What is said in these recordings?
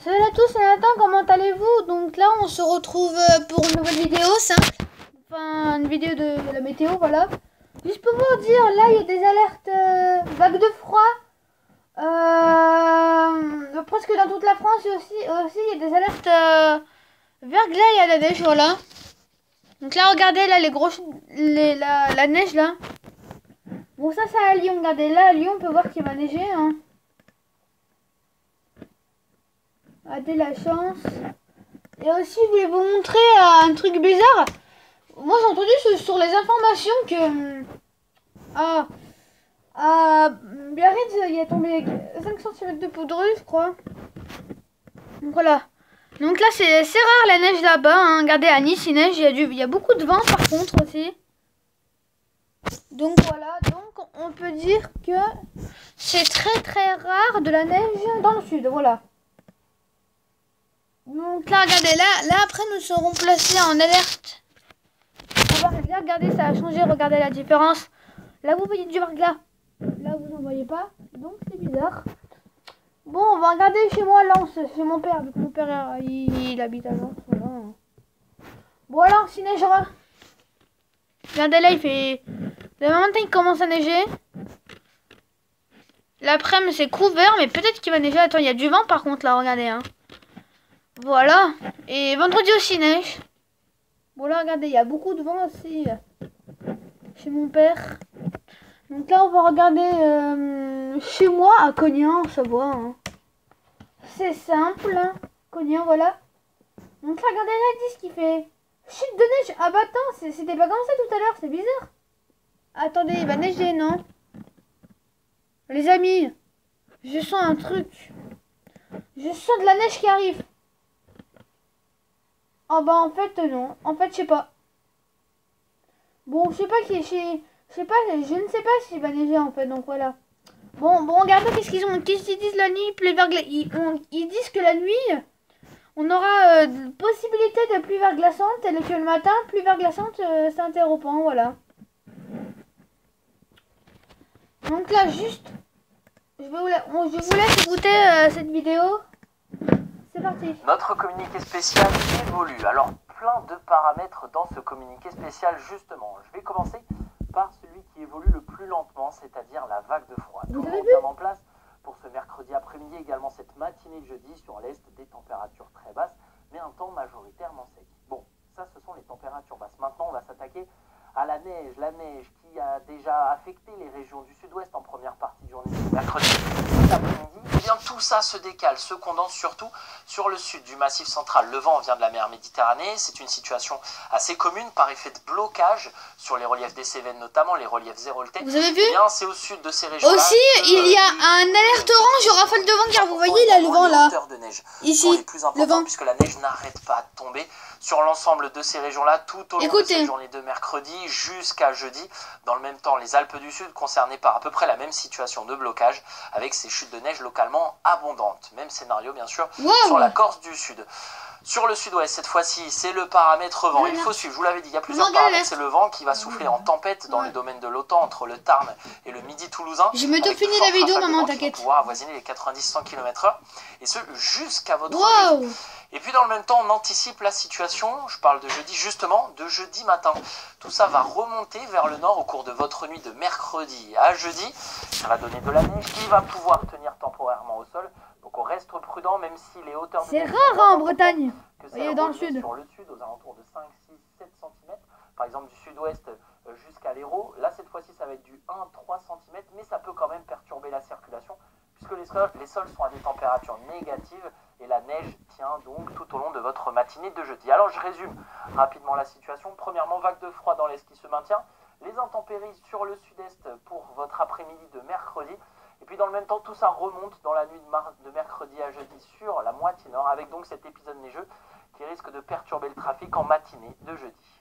Salut à tous, c'est Nathan, comment allez-vous? Donc là on se retrouve pour une nouvelle vidéo simple. Enfin une vidéo de la météo, voilà. Juste pour vous dire, là il y a des alertes vagues de froid. Presque dans toute la France et aussi il y a des alertes verglas et à la neige, voilà. Donc là regardez là la neige là. Bon ça c'est à Lyon, regardez là à Lyon on peut voir qu'il va neiger hein. Regardez la chance. Et aussi je voulais vous montrer un truc bizarre. Moi j'ai entendu sur les informations que à Biarritz il y a tombé 5 cm de poudre, je crois. Donc voilà. Donc là c'est rare la neige là-bas hein. Regardez à Nice il neige, il y a beaucoup de vent par contre aussi. Donc voilà, donc on peut dire que c'est très rare de la neige dans le sud, voilà. Donc là regardez, là après nous serons placés en alerte. On va regarder, ça a changé, regardez la différence. Là vous voyez du verglas, là vous n'en voyez pas, donc c'est bizarre. Bon on va regarder chez moi, Lens, chez mon père, vu que mon père il habite à Lens, voilà. Bon alors s'il neigera. Regardez là il fait... Le matin il commence à neiger. L'après-midi c'est couvert mais peut-être qu'il va neiger. Attends, il y a du vent par contre là, regardez hein. Voilà. Et vendredi aussi neige. Bon là regardez, il y a beaucoup de vent aussi chez mon père. Donc là on va regarder chez moi à Cognan, ça va hein. C'est simple hein. Cognan, voilà. Donc là regardez là, ils disent qu'il fait chute de neige. Ah bah attends, c'était pas comme ça tout à l'heure, c'est bizarre. Attendez, il va neiger, non? Les amis, je sens un truc. Je sens de la neige qui arrive. Ah bah en fait non. En fait je sais pas. Bon je sais pas je ne sais pas s'il va neiger en fait, donc voilà. Bon regardez qu'est-ce qu'ils disent la nuit, pluie verglaçante. Ils disent que la nuit on aura possibilité de pluie verglaçante et que le matin pluie verglaçante s'interrompant, voilà. Donc là juste je vous laisse écouter cette vidéo. C'est parti. Notre communiqué spécial évolue. Alors, plein de paramètres dans ce communiqué spécial, justement. Je vais commencer par celui qui évolue le plus lentement, c'est-à-dire la vague de froid. Tout le monde est en place pour ce mercredi après-midi, également cette matinée de jeudi sur l'est, des températures très basses, mais un temps majoritairement sec. Bon, ça ce sont les températures basses. Maintenant, on va s'attaquer à la neige qui a déjà affecté les régions du sud-ouest en première partie de journée du mercredi. Cet après-midi, eh bien tout ça se décale, se condense surtout sur le sud du massif central. Le vent vient de la mer Méditerranée, c'est une situation assez commune par effet de blocage sur les reliefs des Cévennes, notamment les reliefs zéroltais. Vous avez vu? Eh bien, c'est au sud de ces régions-là. Aussi, il y a un alerte orange aux rafales de vent, car vous voyez là le vent là. De neige ici, les plus le vent. Puisque la neige n'arrête pas de tomber sur l'ensemble de ces régions-là tout au long de cette journée de mercredi jusqu'à jeudi. Dans le même temps, les Alpes du Sud concernées par à peu près la même situation de blocage avec ces chutes de neige localement abondantes. Même scénario bien sûr sur la Corse du Sud. Sur le sud-ouest, cette fois-ci, c'est le paramètre vent. Il faut suivre, je vous l'avais dit, il y a plusieurs paramètres. C'est le vent qui va souffler en tempête dans le domaine de l'OTAN entre le Tarn et le Midi toulousain. Je me fini la vidéo, maman, t'inquiète. Pouvoir avoisiner les 90-100 km/h et ce jusqu'à votre jeudi. Et puis dans le même temps, on anticipe la situation, je parle de jeudi justement, de jeudi matin. Tout ça va remonter vers le nord au cours de votre nuit de mercredi à jeudi. Ça va donner de la neige qui va pouvoir tenir temporairement au sol. Donc on reste prudent même si les hauteurs de neige... C'est rare en Bretagne et dans le sud. Sur le sud aux alentours de 5, 6, 7 cm. Par exemple du sud-ouest jusqu'à l'Hérault. Là cette fois-ci ça va être du 1-3 cm, mais ça peut quand même perturber la circulation puisque les sols sont à des températures négatives et la neige tient donc tout au long de votre matinée de jeudi. Alors je résume rapidement la situation. Premièrement, vague de froid dans l'est qui se maintient. Les intempéries sur le sud-est pour votre après-midi de mercredi. Et puis dans le même temps, tout ça remonte dans la nuit de mercredi à jeudi sur la moitié nord, avec donc cet épisode neigeux qui risque de perturber le trafic en matinée de jeudi.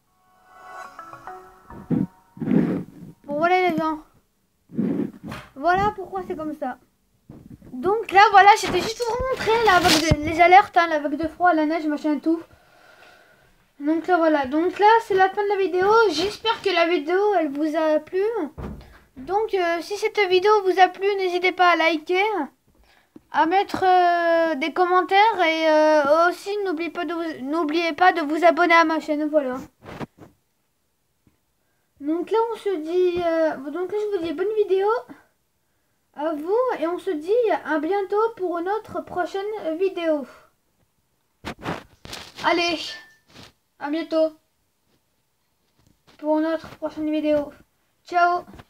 Bon voilà les gens. Voilà pourquoi c'est comme ça. Donc là voilà, c'était juste pour vous montrer la vague les alertes, hein, la vague de froid, la neige, machin tout. Donc là voilà, donc là c'est la fin de la vidéo. J'espère que la vidéo elle vous a plu. Donc si cette vidéo vous a plu, n'hésitez pas à liker, à mettre des commentaires et aussi n'oubliez pas de vous abonner à ma chaîne. Voilà. Donc là on se dit donc là je vous dis bonne vidéo à vous et on se dit à bientôt pour une autre prochaine vidéo. Allez, à bientôt pour une autre prochaine vidéo. Ciao.